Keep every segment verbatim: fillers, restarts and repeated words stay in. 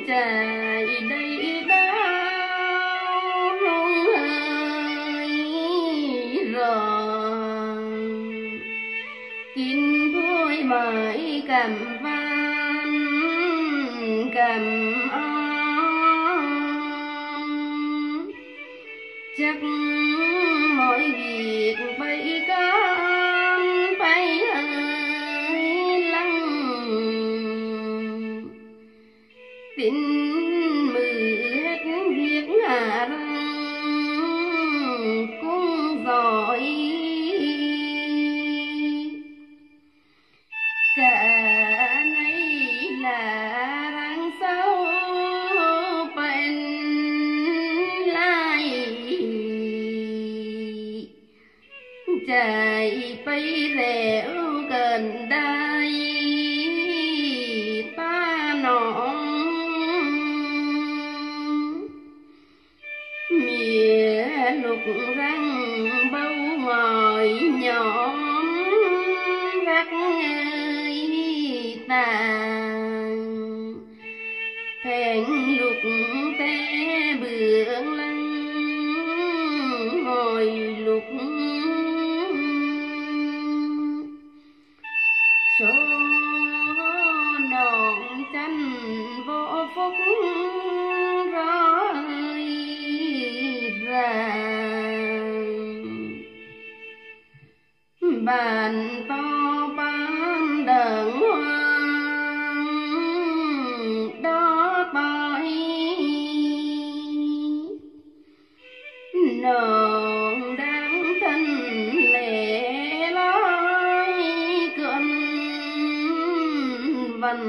trời đây đau run hơi rồi kín vui bởi cầm van cầm ôm chắc mọi việc bay cam bay hơi lăng tin mừ hết việc hạ răng cũng giỏi cả này là răng sâu bên lại chạy bay rẻo gần đây ta nọ mía lục răng bâu ngồi nhóm rắc ngơi tàn thèn lục té bưỡng lăng ngồi lục số nón chanh vô phúc rơi ra bàn to bán đợn hoang đó tôi nòn đáng thân lẻ loi cơn vần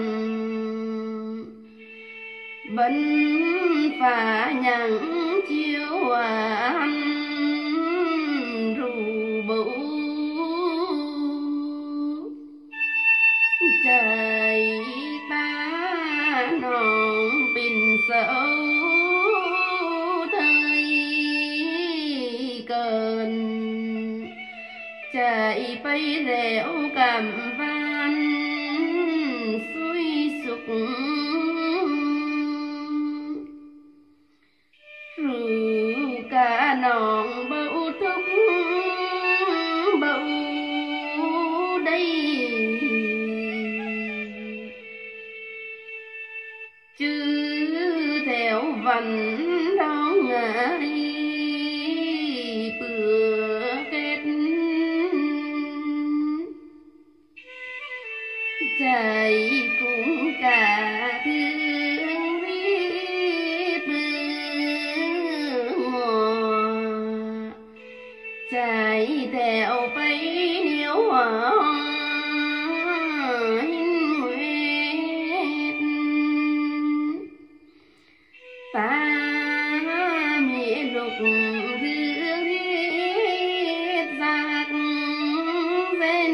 bấn phá nhặng chiếu anh rù bụi trời ta non bình sâu thời cơn trời bay rẻo cảm van suy sụp rượu cả non bầu thúc bầu đây chứ theo vần đón ngại bữa kết trời cũng cả thương biết mùa trời theo bấy nhiêu hoa ta mía lục rước riết giặc bên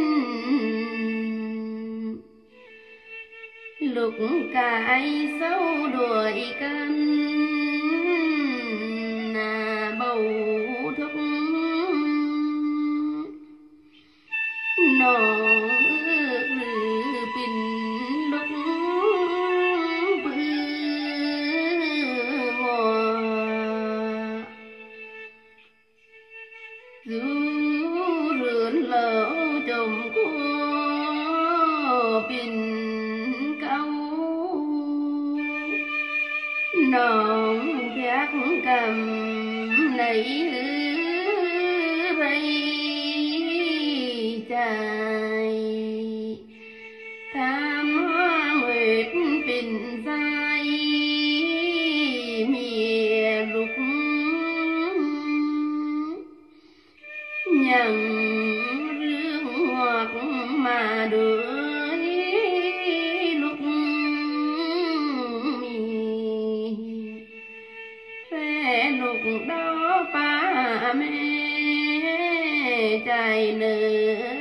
lục cái sâu đuổi cân là bầu thúc nó bình lúc dù rượn lỡ chồng của bình câu nón gác cầm nấy rây dài tham hoa nguyệt bình dài mìa lục nhận rương hoặc mà đưa lúc mì phê lục đó ba mê trời nở